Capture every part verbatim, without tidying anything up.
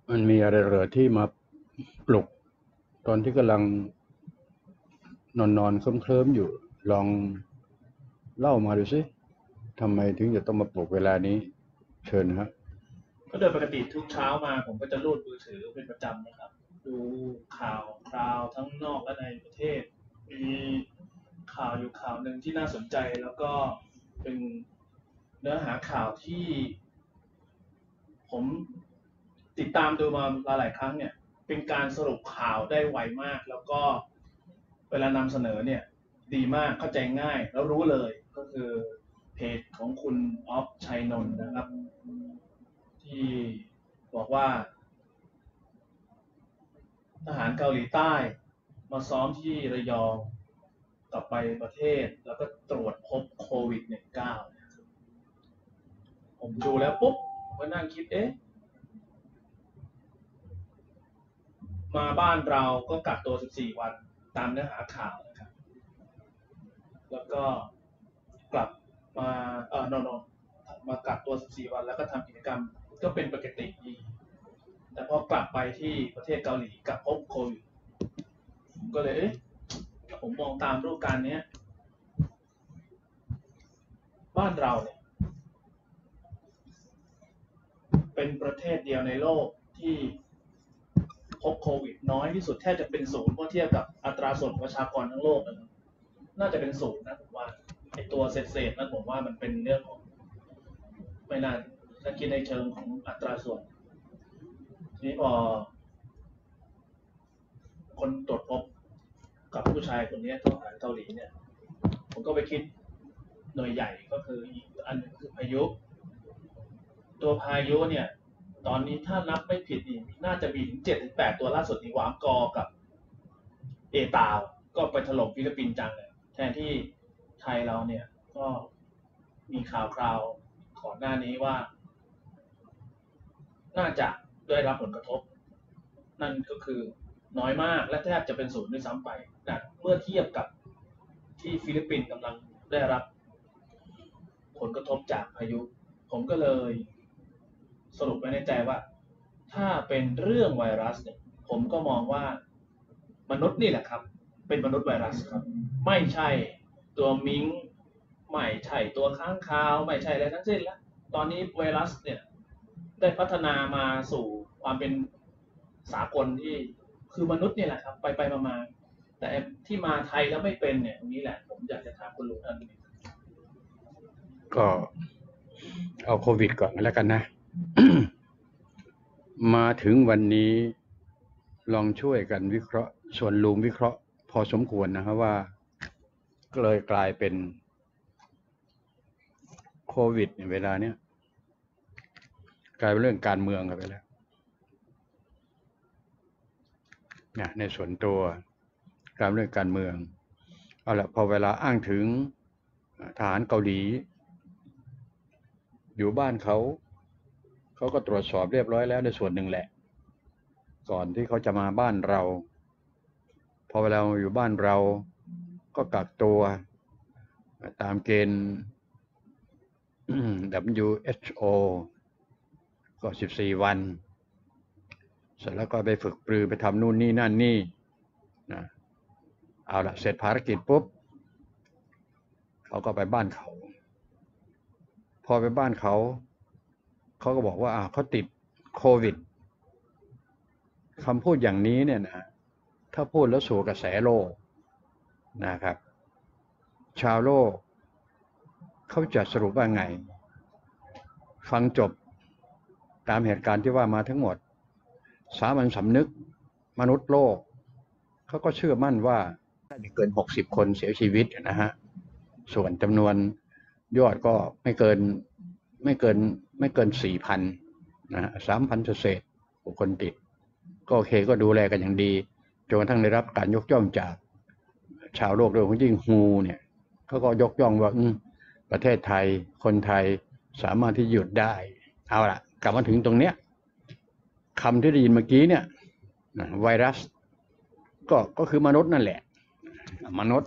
มันมีอะไรเหรอที่มาปลุกตอนที่กำลังนอนนอนเคลิ้มเคลิ้มอยู่ลองเล่ามาดูสิทำไมถึงจะต้องมาปลุกเวลานี้เชิญฮะก็โดยปกติทุกเช้ามาผมก็จะรูดมือถือเป็นประจำนะครับดูข่าวคราวทั้งนอกและในประเทศมีข่าวอยู่ข่าวหนึ่งที่น่าสนใจแล้วก็เป็นเนื้อหาข่าวที่ผมติดตามดูมาหลายๆครั้งเนี่ยเป็นการสรุปข่าวได้ไวมากแล้วก็เวลานำเสนอเนี่ยดีมากเข้าใจง่ายแล้วรู้เลยก็คือเพจของคุณออฟชัยนนท์นะครับที่บอกว่า ทหารเกาหลีใต้มาซ้อมที่ระยองกลับไปประเทศแล้วก็ตรวจพบโควิด สิบเก้า ผมดูแล้วปุ๊บผมก็นั่งคิดเอ๊ะมาบ้านเราก็กักตัวสิบสี่วันตามเนื้อหาข่าวนะครับแล้วก็กลับมาเออ no no มากักตัวสิบสี่วันแล้วก็ทำกิจกรรมก็เป็นปกติดีแต่พอกลับไปที่ประเทศเกาหลีกลับพบโควิดผมก็เลยเอ๊ะผมมองตามรูปการณ์นี้บ้านเราเนี่ย เป็นประเทศเดียวในโลกที่พบโควิดน้อยที่สุดแทบจะเป็นศูนย์เมื่อเทียบกับอัตราส่วนประชากรทั้งโลกนะครับน่าจะเป็นศูนย์นะผมว่าไอตัวเศษเศษนั้นผมว่ามันเป็นเรื่องของไม่น่าถ้าคิดในเชิงของอัตราส่วนทีนี้พอคนตรวจพบกับผู้ชายคนนี้ทหารเกาหลีเนี่ยผมก็ไปคิดหน่วยใหญ่ก็คืออีกอันนึงคือพายุตัวพายุเนี่ยตอนนี้ถ้านับไม่ผิดนี่น่าจะมีถึงเจ็ดถึงแปดตัวล่าสุดนี่หวามกอกับ เอตาวก็ไปถล่มฟิลิปปินส์จังเลยแทนที่ไทยเราเนี่ยก็มีข่าวคราวก่อนหน้านี้ว่าน่าจะได้รับผลกระทบนั่นก็คือน้อยมากและแทบจะเป็นศูนย์ด้วยซ้ำไปนะเมื่อเทียบกับที่ฟิลิปปินส์กำลังได้รับผลกระทบจากพายุผมก็เลยสรุปไว้ในใจว่าถ้าเป็นเรื่องไวรัสเนี่ยผมก็มองว่ามนุษย์นี่แหละครับเป็นมนุษย์ไวรัสครับไม่ใช่ตัวมิงไม่ใช่ตัวค้างคาวไม่ใช่อะไรทั้งสิ้นแล้วตอนนี้ไวรัสเนี่ยได้พัฒนามาสู่ความเป็นสากลที่คือมนุษย์เนี่ยแหละครับไปไปมามาแต่ที่มาไทยแล้วไม่เป็นเนี่ยตรงนี้แหละผมอยากจะถามคุณลุงท่านนี้ก็เอาโควิดก่อนแล้วกันนะ มาถึงวันนี้ลองช่วยกันวิเคราะห์ส่วนลุงวิเคราะห์พอสมควรนะครับว่าเลยกลายเป็นโควิดในเวลาเนี้ยกลายเป็นเรื่องการเมืองกันไปแล้วเนี่ยในส่วนตัวกลายเป็นเรื่องการเมืองเอาละพอเวลาอ้างถึงทหารเกาหลีอยู่บ้านเขาเขาก็ตรวจสอบเรียบร้อยแล้วในส่วนหนึ่งแหละก่อนที่เขาจะมาบ้านเราพอเวลาอยู่บ้านเราก็กักตัวตามเกณฑ์ ดับเบิลยู เอช โอ ก็สิบสี่วันเสร็จแล้วก็ไปฝึกปรือไปทำนู่นนี่นั่นนี่นะเอาละเสร็จภารกิจปุ๊บเขาก็ไปบ้านเขาพอไปบ้านเขาเขาก็บอกว่าเขาติดโควิดคำพูดอย่างนี้เนี่ยนะถ้าพูดแล้วสู่กระแสโลกนะครับชาวโลกเขาจะสรุปว่าไงฟังจบตามเหตุการณ์ที่ว่ามาทั้งหมดสามัญสำนึกมนุษย์โลกเขาก็เชื่อมั่นว่าน่าจะเกินหกสิบคนเสียชีวิตนะฮะส่วนจำนวนยอดก็ไม่เกินไม่เกินไม่เกินสี่พันนะฮะสามพันเศษบุคคลติดก็โอเคก็ดูแลกันอย่างดีจนกระทั่งได้รับการยกย่องจากชาวโลกโดยเฉพาะยิ่งฮูเนี่ยเขาก็ยกย่องว่าประเทศไทยคนไทยสามารถที่หยุดได้เอาล่ะกลับมาถึงตรงเนี้ยคำที่ได้ยินเมื่อกี้เนี่ยไวรัสก็ก็คือมนุษย์นั่นแหละมนุษย์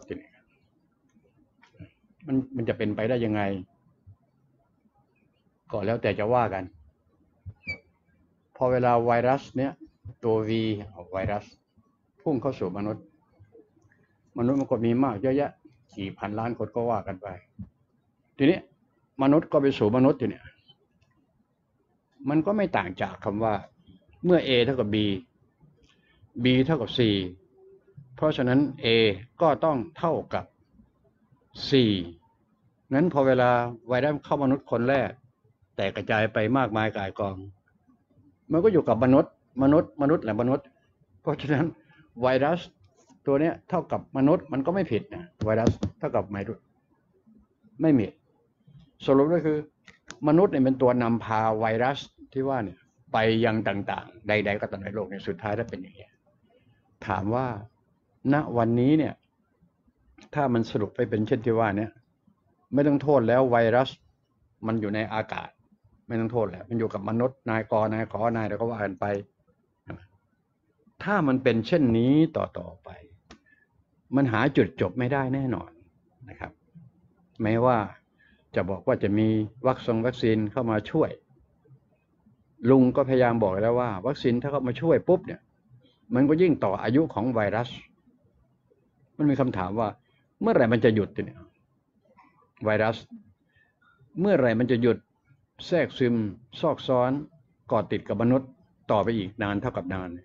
มันมันจะเป็นไปได้ยังไงก็แล้วแต่จะว่ากันพอเวลาไวรัสเนี้ยตัว V ของไวรัสพุ่งเข้าสู่มนุษย์มนุษย์มันก็มีมากเยอะแยะกี่พันล้านคนก็ว่ากันไปทีนี้มนุษย์ก็ไปสู่มนุษย์ทีเนี้ยมันก็ไม่ต่างจากคำว่าเมื่อ A เท่ากับ B B เท่ากับ C เพราะฉะนั้น A ก็ต้องเท่ากับ C นั้นพอเวลาไวรัสเข้ามนุษย์คนแรกแต่กระจายไปมากมายกายกองมันก็อยู่กับมนุษย์มนุษย์มนุษย์แหละมนุษย์เพราะฉะนั้นไวรัสตัวนี้เท่ากับมนุษย์มันก็ไม่ผิดนะไวรัสเท่ากับมนุษย์ไม่มีสรุปก็คือมนุษย์เนี่ยเป็นตัวนำพาไวรัสที่ว่าเนี่ยไปยังต่างๆใดๆก็ตามในโลกเนี่ยสุดท้ายถ้าเป็นอย่างนี้ถามว่าณวันนี้เนี่ยถ้ามันสรุปไปเป็นเช่นที่ว่าเนี่ยไม่ต้องโทษแล้วไวรัสมันอยู่ในอากาศไม่ต้องโทษแล้วมันอยู่กับมนุษย์นายกนายขอนายแล้วก็ว่ากันไปถ้ามันเป็นเช่นนี้ต่อๆไปมันหาจุดจบไม่ได้แน่นอนนะครับแม้ว่าจะบอกว่าจะมีวัคซีนวัคซีนเข้ามาช่วยลุงก็พยายามบอกแล้วว่าวัคซีนถ้าเข้ามาช่วยปุ๊บเนี่ยมันก็ยิ่งต่ออายุของไวรัสมันมีคำถามว่าเมื่อไหร่มันจะหยุดเนี่ยไวรัสเมื่อไหร่มันจะหยุดแทรกซึมซอกซ้อนก่อติดกับมนุษย์ต่อไปอีกนานเท่ากับนาน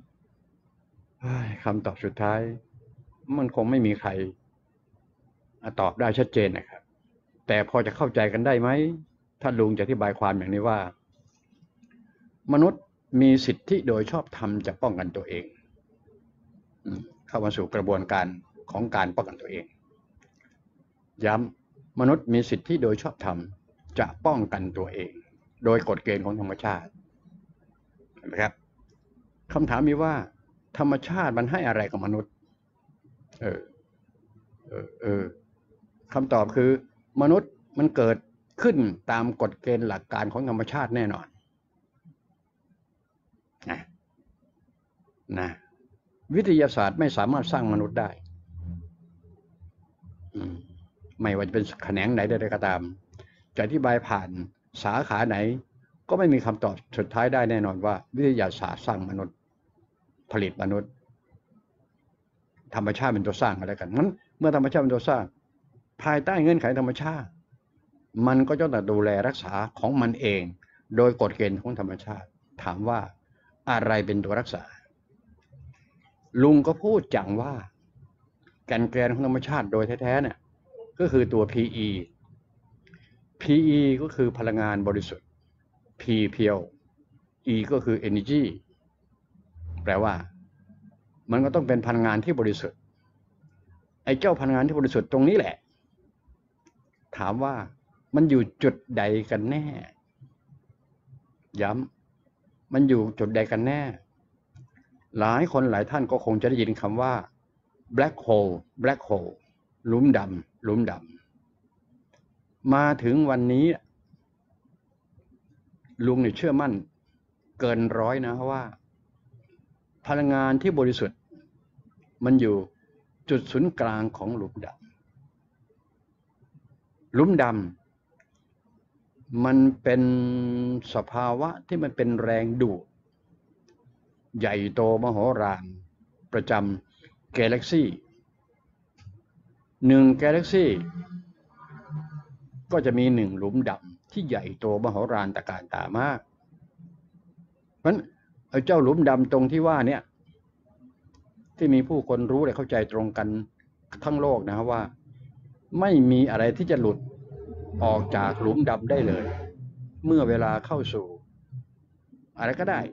คำตอบสุดท้ายมันคงไม่มีใครตอบได้ชัดเจนนะครับแต่พอจะเข้าใจกันได้ไหมถ้าลุงจะอธิบายความอย่างนี้ว่ามนุษย์มีสิทธิโดยชอบธรรมจะป้องกันตัวเองเข้ามาสู่กระบวนการของการป้องกันตัวเองย้ำมนุษย์มีสิทธิโดยชอบธรรมจะป้องกันตัวเองโดยกฎเกณฑ์ของธรรมชาตินะครับคำถามมีว่าธรรมชาติมันให้อะไรกับมนุษย์เออเออเออคำตอบคือมนุษย์มันเกิดขึ้นตามกฎเกณฑ์หลักการของธรรมชาติแน่นอนนะนะวิทยาศาสตร์ไม่สามารถสร้างมนุษย์ได้ไม่ว่าจะเป็นแขนงไหนใดๆก็ตามจะอธิบายผ่านสาขาไหนก็ไม่มีคำตอบสุดท้ายได้แน่นอนว่าวิทยาศาสตร์สร้างมนุษย์ผลิตมนุษย์ธรรมชาติเป็นตัวสร้างอะไรกันงั้นเมื่อธรรมชาติเป็นตัวสร้างภายใต้เงื่อนไขธรรมชาติมันก็จะต้องดูแลรักษาของมันเองโดยกฎเกณฑ์ของธรรมชาติถามว่าอะไรเป็นตัวรักษาลุงก็พูดจังว่าแกนแกนของธรรมชาติโดยแท้ๆเนี่ยก็คือตัว พี อี พี อี ก็คือพลังงานบริสุทธิ์ P เพียว E ก็คือ energy แปลว่ามันก็ต้องเป็นพลังงานที่บริสุทธิ์ไอ้เจ้าพลังงานที่บริสุทธิ์ตรงนี้แหละถามว่ามันอยู่จุดใดกันแน่ย้ำมันอยู่จุดใดกันแน่หลายคนหลายท่านก็คงจะได้ยินคำว่า black hole black hole หลุมดำหลุมดำมาถึงวันนี้ลุงเนี่ยเชื่อมั่นเกินร้อยนะว่าพลังงานที่บริสุทธิ์มันอยู่จุดศูนย์กลางของหลุมดำหลุมดำมันเป็นสภาวะที่มันเป็นแรงดูดใหญ่โตมโหฬารประจำกาแล็กซี่หนึ่งกาแล็กซี่ก็จะมีหนึ่งหลุมดำที่ใหญ่โตมโหฬารตระการตามากเพราะฉะนั้นเจ้าหลุมดำตรงที่ว่าเนี่ยที่มีผู้คนรู้และเข้าใจตรงกันทั้งโลกนะว่าไม่มีอะไรที่จะหลุดออกจากหลุมดำได้เลยเมื่อเวลาเข้าสู่อะไรก็ได้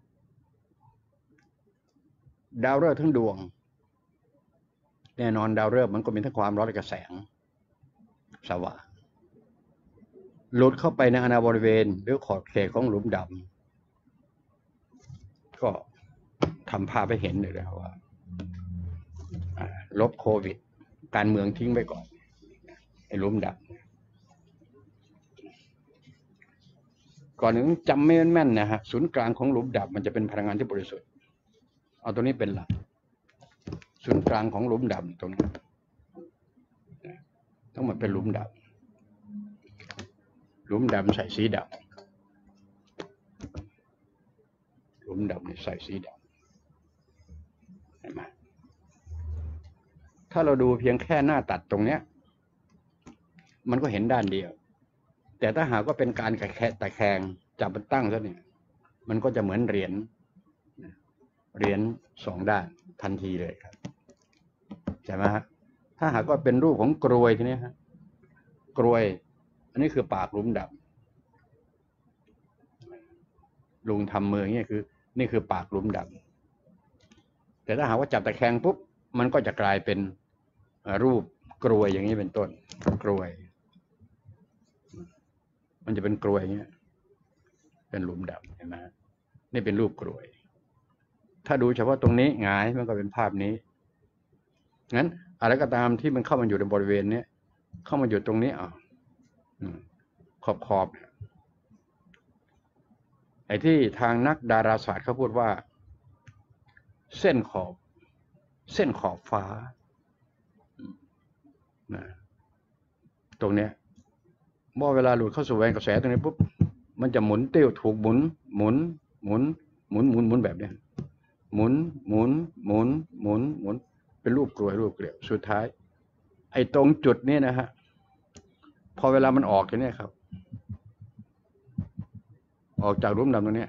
ดาวฤกษ์ทั้งดวงแน่นอนดาวฤกษ์มันก็มีทั้งความร้อนและกระแสงสว่างหลุดเข้าไปในอนาบริเวณหรือขอบเขตของหลุมดำก็ทำภาพให้เห็นเลยนะว่าลบโควิดการเมืองทิ้งไว้ก่อนไอ้หลุมดำก่อนหนึ่งจำไม่แม่นนะฮะศูนย์กลางของหลุมดำมันจะเป็นพลังงานที่บริสุทธิ์เอาตัวนี้เป็นหลักศูนย์กลางของหลุมดำตรงนี้ต้องมาเป็นหลุมดำหลุมดำใส่สีดลุมดำเนี่ยใส่สีดำเห็นไหมถ้าเราดูเพียงแค่หน้าตัดตรงเนี้ยมันก็เห็นด้านเดียวแต่ถ้าหากว่าเป็นการกระแคะตะแคงจับมันตั้งซะเนี่ยมันก็จะเหมือนเหรียญเหรียญสองด้านทันทีเลยครับใช่ไหมฮะถ้าหากว่าเป็นรูปของกรวยทีนี้ฮะกรวยอันนี้คือปากหลุมดำลุงทำมืออย่างนี้คือนี่คือปากหลุมดำแต่ถ้าหากว่าจับตะแคงปุ๊บมันก็จะกลายเป็นรูปกรวยอย่างนี้เป็นต้นกรวยมันจะเป็นกรวยอย่างนี้เป็นหลุมดำเห็นไหมนี่เป็นรูปกรวยถ้าดูเฉพาะตรงนี้หงายมันก็เป็นภาพนี้งั้นอะไรก็ตามที่มันเข้ามาอยู่ในบริเวณนี้เข้ามาอยู่ตรงนี้อ่ะขอบขอบไอ้ที่ทางนักดาราศาสตร์เขาพูดว่าเส้นขอบเส้นขอบฟ้านะตรงเนี้ยเมื่อเวลาหลุดเข้าสู่แรงกระแสตรงนี้ปุ๊บมันจะหมุนเตี้ยวถูกหมุนหมุนหมุนหมุนหมุนหมุนแบบเนี้ยหมุนหมุนหมุนหมุนหมุนเป็นรูปกลวยรูปเกลียวสุดท้ายไอ้ตรงจุดนี้นะฮะพอเวลามันออกอย่างนี้ครับออกจากหลุมดำตรงนี้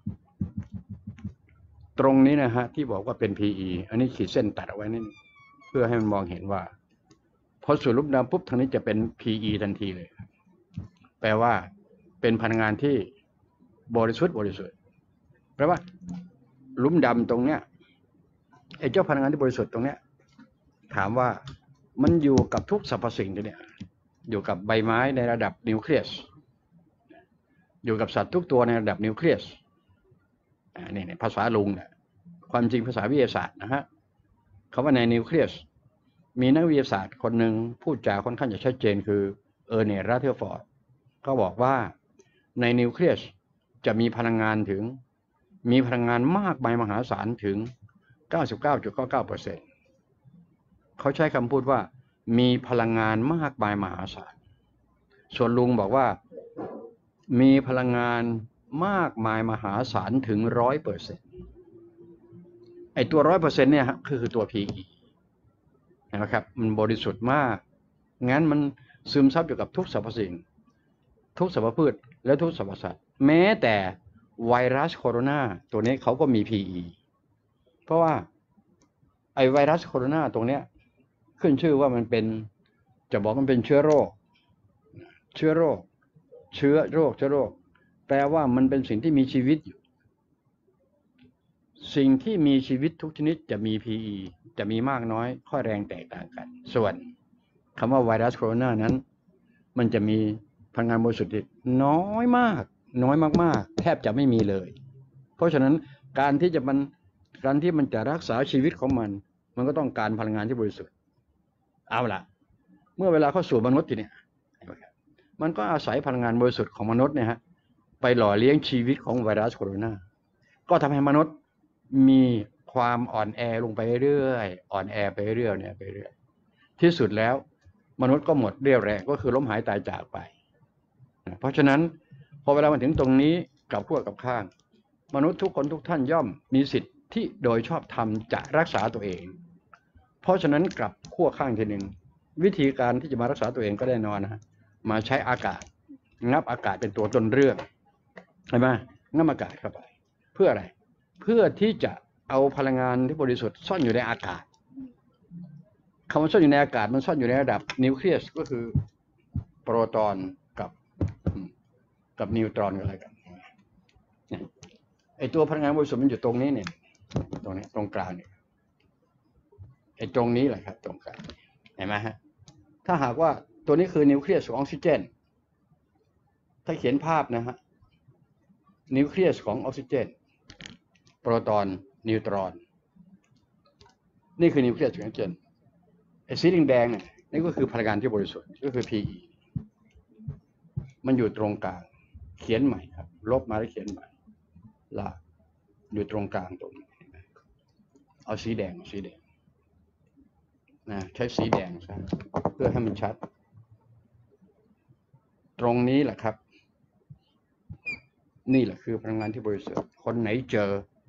ตรงนี้นะฮะที่บอกว่าเป็น พี อี อันนี้ขีดเส้นตัดเอาไว้นี่เพื่อให้มันมองเห็นว่าพอสู่หลุมดำปุ๊บทางนี้จะเป็น พี อี ทันทีเลยแปลว่าเป็นพลังงานที่บริสุทธิ์บริสุทธิ์แปลว่าหลุมดำตรงเนี้ยไอ้เจ้าพลังงานที่บริสุทธิ์ตรงเนี้ยถามว่ามันอยู่กับทุกสรรพสิ่งที่เนี่ยอยู่กับใบไม้ในระดับนิวเคลียสอยู่กับสัตว์ทุกตัวในระดับนิวเคลียสอ่านี่ภาษาลุงเนี่ยความจริงภาษาวิทยาศาสตร์นะฮะคำว่าในนิวเคลียสมีนักวิทยาศาสตร์คนหนึ่งพูดจาค่อนข้างจะชัดเจนคือเออร์เนต รัตเทอร์ฟอร์ดเขาบอกว่าในนิวเคลียสจะมีพลังงานถึงมีพลังงานมากมายมหาศาลถึง เก้าสิบเก้าจุดเก้าเก้าเปอร์เซ็นต์ เขาใช้คำพูดว่ามีพลังงานมากมายมหาศาลส่วนลุงบอกว่ามีพลังงานมากมายมหาศาลถึง ร้อยเปอร์เซ็นต์ ไอ้ตัว ร้อยเปอร์เซ็นต์ เนี่ยคือคือตัว พี อี นะครับมันบริสุทธิ์มากงั้นมันซึมซับอยู่กับทุกสรรพสิ่งทุกสรรพพืชและทุกสรรพสัตว์แม้แต่ไวรัสโคโรนาตัวนี้เขาก็มี พี อี เพราะว่าไอไวรัสโคโรนาตรงเนี้ยขึ้นชื่อว่ามันเป็นจะบอกมันเป็นเชื้อโรคเชื้อโรคเชื้อโรคเชื้อโรคแปลว่ามันเป็นสิ่งที่มีชีวิตอยู่สิ่งที่มีชีวิตทุกชนิดจะมี พี อี จะมีมากน้อยข้อแรงแตกต่างกันส่วนคำว่าไวรัสโคโรนานั้นมันจะมีพลังงานบริสุทธิ์น้อยมากน้อยมากๆแทบจะไม่มีเลยเพราะฉะนั้นการที่จะมันการที่มันจะรักษาชีวิตของมันมันก็ต้องการพลังงานที่บริสุทธิ์เอาล่ะเมื่อเวลาเข้าสู่มนุษย์ทีเนี่ยมันก็อาศัยพลังงานบริสุทธิ์ของมนุษย์เนี่ยฮะไปหล่อเลี้ยงชีวิตของไวรัสโคโรนาก็ทำให้มนุษย์มีความอ่อนแอลงไปเรื่อยอ่อนแอไปเรื่อยเนี่ยไปเรื่อยที่สุดแล้วมนุษย์ก็หมดเรี่ยวแรงก็คือล้มหายตายจากไปเพราะฉะนั้นพอเวลามาถึงตรงนี้กับขั้วกับข้างมนุษย์ทุกคนทุกท่านย่อมมีสิทธิ์ที่โดยชอบธรรมจะรักษาตัวเองเพราะฉะนั้นกลับขั้วข้างทีหนึ่งวิธีการที่จะมารักษาตัวเองก็แน่นอนนะมาใช้อากาศงับอากาศเป็นตัวต้นเรื่องใช่ไหมงับอากาศเข้าไปเพื่ออะไรเพื่อที่จะเอาพลังงานที่บริสุทธิ์ซ่อนอยู่ในอากาศคำว่าซ่อนอยู่ในอากาศมันซ่อนอยู่ในระดับนิวเคลียสก็คือโปรตอนกับกับนิวตรอนอะไรกันไอตัวพลังงานบริสุทธิ์มันอยู่ตรงนี้เนี่ยตรงนี้ตรงกลางเนี่ยไอตรงนี้แหละครับตรงกลางเห็นไหมฮะถ้าหากว่าตัวนี้คือนิวเคลียสของออกซิเจนถ้าเขียนภาพนะฮะนิวเคลียสของออกซิเจนโปรตอนนิวตรอนนี่คือนิวเคลียสของออกซิเจนไอ้สีแดงๆเนี่ยนี่ก็คือพลังงานที่บริสุทธิ์ก็คือ พี อี มันอยู่ตรงกลางเขียนใหม่ครับลบมาแล้วเขียนใหม่ละอยู่ตรงกลางตรงนี้เอาสีแดงเอาสีแดงนะใช้สีแดงซะเพื่อให้มันชัดตรงนี้แหละครับนี่แหละคือพลังงานที่บริสุทธิ์คนไหนเจอ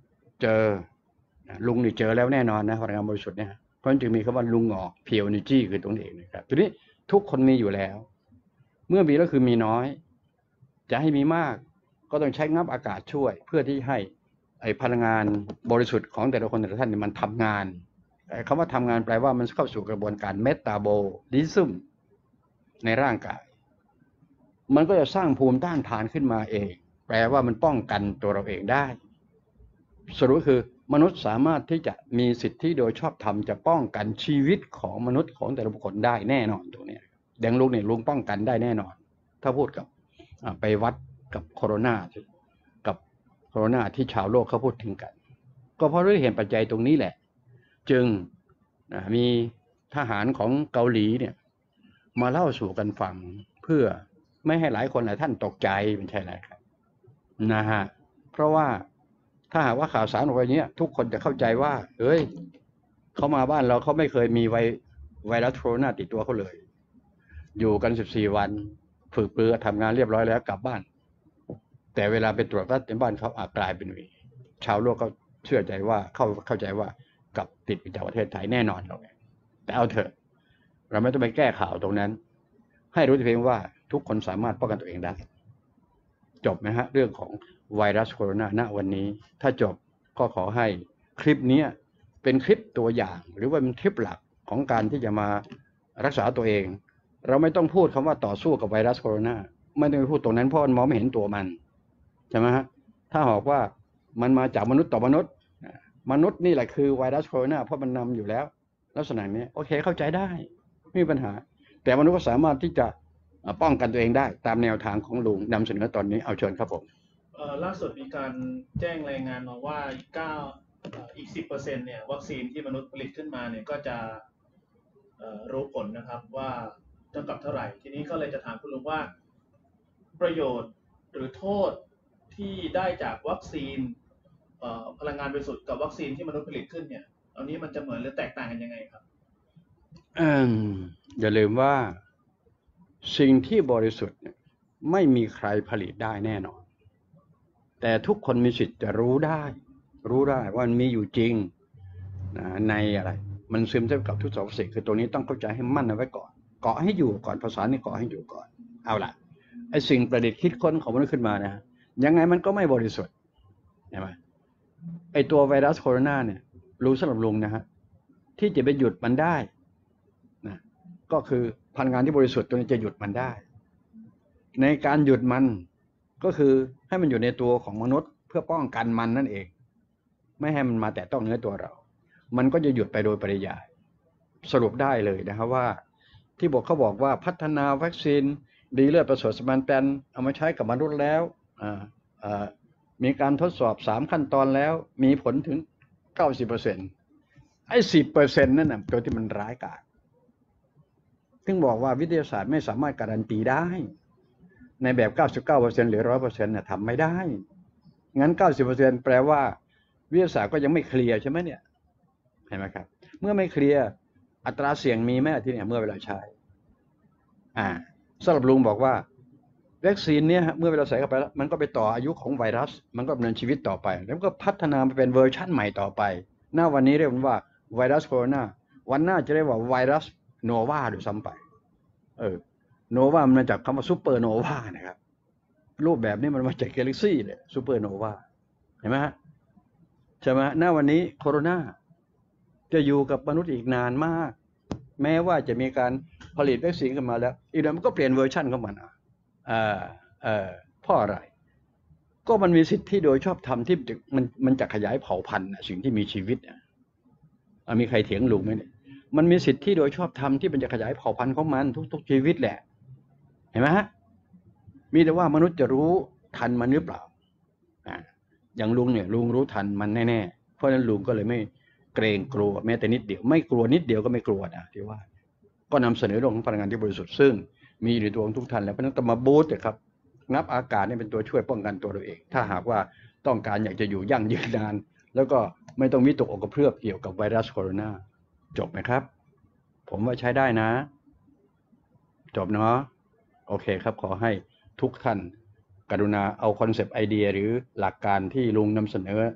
เจอลุงนี่เจอแล้วแน่นอนนะพลังงานบริสุทธิ์เนี่ยเพราะฉะนั้นจึงมีคำว่าลุงออกเพียวเอเนจีคือตรงนี้เองนะครับทีนี้ทุกคนมีอยู่แล้วเมื่อมีแล้วคือมีน้อยจะให้มีมากก็ต้องใช้งับอากาศช่วยเพื่อที่ให้ไอ้พลังงานบริสุทธิ์ของแต่ละคนแต่ละท่านเนี่ยมันทำงานคำว่าทำงานแปลว่ามันเข้าสู่กระบวนการเมตาโบลิซึมในร่างกายมันก็จะสร้างภูมิต้านทานขึ้นมาเองแปลว่ามันป้องกันตัวเราเองได้สรุปคือมนุษย์สามารถที่จะมีสิทธิโดยชอบธรรมจะป้องกันชีวิตของมนุษย์ของแต่ละบุคคลได้แน่นอนตรงนี้แดงลุงเนี่ยลุงป้องกันได้แน่นอนถ้าพูดกับไปวัดกับโคโรนากับโคโรนาที่ชาวโลกเขาพูดถึงกันก็เพราะด้วยเหตุปัจจัยตรงนี้แหละจึงมีทหารของเกาหลีเนี่ยมาเล่าสู่กันฟังเพื่อไม่ให้หลายคนหลายท่านตกใจเป็นใช่ไหมครับนะฮะเพราะว่าถ้าหากว่าข่าวสารออกไปเนี้ยทุกคนจะเข้าใจว่าเฮ้ยเขามาบ้านเราเขาไม่เคยมีไวไวรัสโคโรนาติดตัวเขาเลยอยู่กันสิบสี่วันฝึกปรือทำงานเรียบร้อยแล้วกลับบ้านแต่เวลาไปตรวจวัดในบ้านเขาอาจกลายเป็นวีชาวโลกเขาเชื่อใจว่าเข้าเข้าใจว่ากับติดจากประเทศไทยแน่นอนเราแต่เอาเถอะเราไม่ต้องไปแก้ข่าวตรงนั้นให้รู้เพียงว่าทุกคนสามารถป้องกันตัวเองได้จบไหมฮะเรื่องของไวรัสโคโรนาณวันนี้ถ้าจบก็ขอให้คลิปนี้เป็นคลิปตัวอย่างหรือว่าเป็นคลิปหลักของการที่จะมารักษาตัวเองเราไม่ต้องพูดคำว่าต่อสู้กับไวรัสโคโรนาไม่ต้องไปพูดตรงนั้นเพราะมันมองไม่เห็นตัวมันใช่ไหมฮะถ้าหากว่ามันมาจากมนุษย์ต่อมนุษย์มนุษย์นี่แหละคือไวรัสโคโรนาเพราะมันนำอยู่แล้วลักษณะนี้โอเคเข้าใจได้ไม่มีปัญหาแต่มนุษย์ก็สามารถที่จะป้องกันตัวเองได้ตามแนวทางของลุงนำเสนอตอนนี้เอาเชิญครับผมล่าสุดมีการแจ้งรายงานมาว่าเก้าอีกสิบเปอร์เซ็นต์เนี่ยวัคซีนที่มนุษย์ผลิตขึ้นมาเนี่ยก็จะรู้ผลนะครับว่าเท่ากับเท่าไหร่ทีนี้ก็เลยจะถามคุณลุงว่าประโยชน์หรือโทษที่ได้จากวัคซีนพลังงานบริสุทธิ์กับวัคซีนที่มนุษย์ผลิตขึ้นเนี่ยอันนี้มันจะเหมือนหรือแตกต่างกันยังไงครับอืมอย่าลืมว่าสิ่งที่บริสุทธิ์ไม่มีใครผลิตได้แน่นอนแต่ทุกคนมีสิทธิ์จะรู้ได้รู้ได้ว่ามันมีอยู่จริงนะในอะไรมันซึมซับกับทุกสรรพสิ่งคือตัวนี้ต้องเข้าใจให้มั่นเอาไว้ก่อนเกาะให้อยู่ก่อนภาษานี่เกาะให้อยู่ก่อนเอาล่ะไอ้สิ่งประดิษฐ์คิดค้นของมันขึ้นมานะยังไงมันก็ไม่บริสุทธิ์ใช่ไหมไอ้ตัวไวรัสโคโรนาเนี่ยรู้สำหรับลุงนะฮะที่จะไปหยุดมันได้นะก็คือพลังงานที่บริสุทธิ์ตัวนี้จะหยุดมันได้ในการหยุดมันก็คือให้มันอยู่ในตัวของมนุษย์เพื่อป้องกันมันนั่นเองไม่ให้มันมาแตะต้องเนื้อตัวเรามันก็จะหยุดไปโดยปริยายสรุปได้เลยนะครับว่าที่บอกเขาบอกว่าพัฒนาวัคซีนดีเลิศประเสริฐสมานแปลนเอามาใช้กับมนุษย์แล้วมีการทดสอบสามขั้นตอนแล้วมีผลถึง เก้าสิบเปอร์เซ็นต์ ไอ้ สิบเปอร์เซ็นต์ นั่นน่ะตัวที่มันร้ายกาจถึงบอกว่าวิทยาศาสตร์ไม่สามารถการันตีได้ในแบบ เก้าสิบเก้าเปอร์เซ็นต์ หรือ หนึ่งร้อยเปอร์เซ็นต์ น่ะทำไม่ได้งั้น เก้าสิบเปอร์เซ็นต์ แปลว่าวิทยาศาสตร์ก็ยังไม่เคลียร์ใช่ไหมเนี่ยเห็นไหมครับเมื่อไม่เคลียร์อัตราเสี่ยงมีไหมที่เนี่ยเมื่อเวลาใช้อ่าสำหรับลุงบอกว่าวัคซีนเนี่ยเมื่อเวลาใส่เข้าไปแล้วมันก็ไปต่ออายุของไวรัสมันก็ดำเนินชีวิตต่อไปแล้วก็พัฒนาไปเป็นเวอร์ชั่นใหม่ต่อไปหน้าวันนี้เรียกว่าไวรัสโคโรนาวันหน้าจะเรียกว่าไวรัสโนวาด้วยซ้ำไปเออโนวามันมาจากคำว่าซูเปอร์โนวานะครับรูปแบบนี้มันมาจากกาแล็กซี่เลยซูเปอร์โนวาเห็นไหมฮะใช่ไหมหน้าวันนี้โคโรนาจะอยู่กับมนุษย์อีกนานมากแม้ว่าจะมีการผลิตวัคซีนขึ้นมาแล้วอีกหน่อยมันก็เปลี่ยนเวอร์ชันของมันอ่ะเออเออเพราะอะไรก็มันมีสิทธิโดยชอบธรรมที่มันมันจะขยายเผ่าพันธุ์สิ่งที่มีชีวิตอ่ะมีใครเถียงลุงไหมเนี่ยมันมีสิทธิโดยชอบธรรมที่มันจะขยายเผ่าพันธุ์ของมันทุกๆชีวิตแหละเห็นไหมฮะมีแต่ว่ามนุษย์จะรู้ทันมันหรือเปล่าอ่าอย่างลุงเนี่ยลุงรู้ทันมันแน่ๆเพราะฉะนั้นลุงก็เลยไม่เกรงกลัวแม้แต่นิดเดียวไม่กลัวนิดเดียวก็ไม่กลัวนะที่ว่าก็นำเสนอเรื่องของพลังงานที่บริสุทธิ์ซึ่งมีอยู่ในตัวของทุกท่านแล้วเพราะฉะนั้นต้องมาบูสต์ครับงับอากาศนี่เป็นตัวช่วยป้องกันตัวเราเองถ้าหากว่าต้องการอยากจะอยู่ยั่งยืนนานแล้วก็ไม่ต้องวิตกอกกระเพื่อมเกี่ยวกับไวรัสโคโรนาจบไหมครับผมว่าใช้ได้นะจบเนาะโอเคครับขอให้ทุกท่านกรุณาเอาคอนเซปต์ไอเดียหรือหลักการที่ลุงนำเสนอ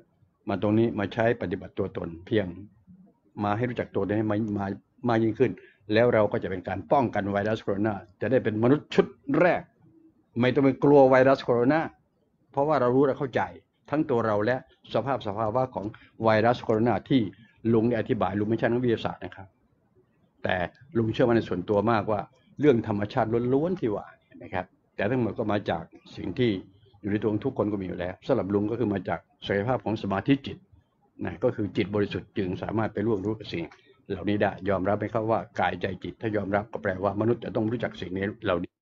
มาตรงนี้มาใช้ปฏิบัติตัวตนเพียงมาให้รู้จักตัวได้มามามายิ่งขึ้นแล้วเราก็จะเป็นการป้องกันไวรัสโคโรนาจะได้เป็นมนุษย์ชุดแรกไม่ต้องไปกลัวไวรัสโคโรนาเพราะว่าเรารู้และเข้าใจทั้งตัวเราและสภาพสภาวะของไวรัสโคโรนาที่ลุงได้อธิบายลุงไม่ใช่นักวิทยาศาสตร์นะครับแต่ลุงเชื่อมั่นในส่วนตัวมากว่าเรื่องธรรมชาติล้วนๆที่ว่านะครับแต่ทั้งหมดก็มาจากสิ่งที่อยู่ในตัวทุกคนก็มีอยู่แล้วสำหรับลุงก็คือมาจากศักยภาพของสมาธิจิตนะก็คือจิตบริสุทธิ์จึงสามารถไปร่วมรู้กับสิ่งเหล่านี้ได้ยอมรับไหมครับว่ากายใจจิตถ้ายอมรับก็แปลว่ามนุษย์จะต้องรู้จักสิ่งนี้เหล่านี้